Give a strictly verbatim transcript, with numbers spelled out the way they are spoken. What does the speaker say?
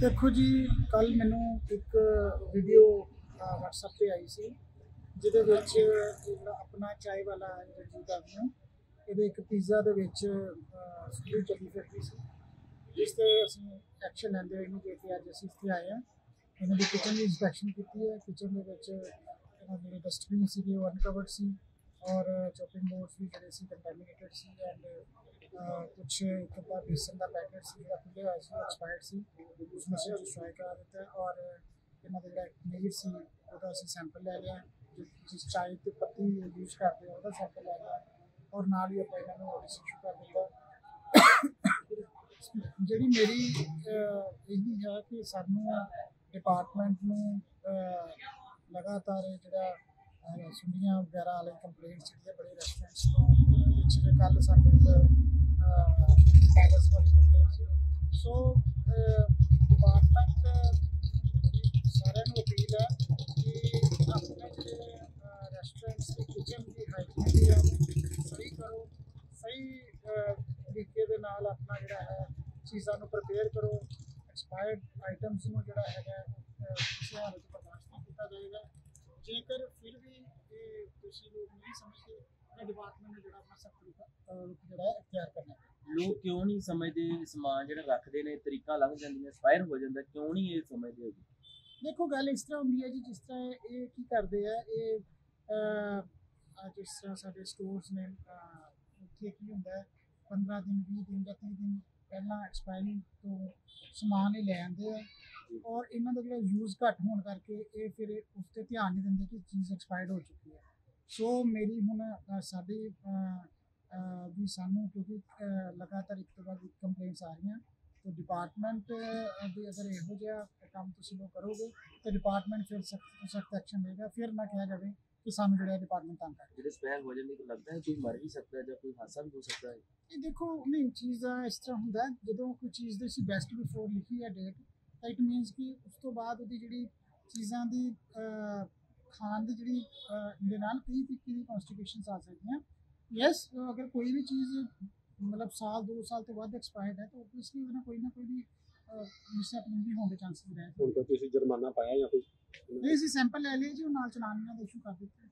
देखो जी, कल मैनू एक वीडियो व्हाट्सएप पे आई सी जिहदे विच जिहड़ा अपना चाय वाला रंजीत एवेन्यू ਇਹਦੇ ਇੱਕ ਪੀਜ਼ਾ ਦੇ ਵਿੱਚ ਸੂਈ ਚੱਲੀ ਫਿਰਦੀ ਸੀ, ਜਿਸ 'ਤੇ ਅਸੀਂ ਐਕਸ਼ਨ ਲੈਂਦੇ ਹੋਏ ਇਮੀਡੀਏਟਲੀ ਅੱਜ ਅਸੀਂ ਇੱਥੇ ਆਏ ਹਾਂ। ਇਹਨਾਂ ਦੀ ਕਿਚਨ ਦੀ ਇੰਸਪੈਕਸ਼ਨ ਕੀਤੀ ਹੈ। ਕਿਚਨ ਦੇ ਵਿੱਚ ਇਹਨਾਂ ਜਿਹੜੇ ਡਸਟਬਿਨ ਸੀਗੇ ਉਹ ਅਨਕਵਰਡ ਸੀ, ਔਰ ਚੋਪਿੰਗ ਬੋਰਡਸ ਵੀ ਜਿਹੜੇ ਸੀ ਕੰਟੈਮੀਨੇਟਡ ਸੀ, ਐਂਡ कुछ एक अद्धा बेसन का पैकेट से जो खुले हुआ से एक्सपायर्ड सी उसमें से डिस्ट्रॉय करा देता है। और इन्होंने जो पनीर सी वो सैंपल ले लिया, जिस चाय की पत्ती यूज करते हैं वह सैंपल ले लिया, और नाल ही अपने इन्होंने नोटिस इशू कर दिता। जी मेरी यही है कि सानू डिपार्टमेंट में लगातार जो सुनिया वगैरह वाले कंप्लेंट्स जी बड़े रेस्टोरेंट्स तो पिछले कल सानू पैलेस वाली कंप्लेंट सी। सो डिपार्टमेंट सारे अपील है कि अपने जो रेस्टोरेंट्स की किचन की हाइजीन है सही करो, सही तरीके के नाल अपना जोड़ा है चीज़ों को प्रिपेयर करो। एक्सपायर्ड आइटम्स में जोड़ा है किसी हालत बर्दाश्त नहीं किया जाएगा। जेकर फिर भी ये किसी लोग नहीं समझते तो डिपार्टमेंट ने जोड़ा अपना सख्त रुख जोड़ा इख्तियार करना है। लोग क्यों नहीं समझते समान जो रखते हैं तरीका लंघ जाए एक्सपायर हो जाता, क्यों नहीं ये समझते? देखो गल इस तरह होंगी है जी, जिस तरह ये की करते हैं ये जिस तरह साढ़े स्टोर्स ने उत्थे की होंदा है पंद्रह दिन बीस दिन या तीस दिन पहला एक्सपायरी तो समान ही ले आते हैं, और इन्हों का जो यूज़ घट होने करके ये फिर उस पर ध्यान नहीं देंगे कि चीज़ एक्सपायर्ड हो चुकी है। सो मेरी हुण साडी भी सानू क्योंकि लगातार एक तो बाद कंप्लेंट्स आ रही हैं, तो डिपार्टमेंट भी अगर इहो जिहा काम तुसीं लोग करोगे तो डिपार्टमेंट फिर सख्त तो सख्त एक्शन लेगा। फिर ना कहा जाए कि सानू जो डिपार्टमेंट तंग कर जो एक्सपायर हो जाने को लगता है कोई मर भी सकता है, जब कोई हादसा भी हो सकता है। ये देखो नहीं चीज़ इस तरह होंदा है जो कोई चीज़ दी सी बेस्ट बिफोर लिखी है डेट, तो इट मीनस कि उस तो बाद उहदी जिहड़ी चीज़ां दी खान दी जिहड़ी दे नाल कई तरीके दी कॉन्स्टिपेशंस आ सकदियां। यस अगर कोई भी चीज़ मतलब साल दो साल तो बाद एक्सपायर्ड है तो ऑब्वियसली उन्हें कोई ना कोई भी मिसहैपनिंग भी होने के चांसेस रहे। ਹੁਣ ਕੋਈ ਤੁਸੀਂ ਜੁਰਮਾਨਾ ਪਾਇਆ ਜਾਂ ਕੋਈ नहीं, सैंपल ले लिया जी, नाल चलानियां दा इशू कर दित्ता।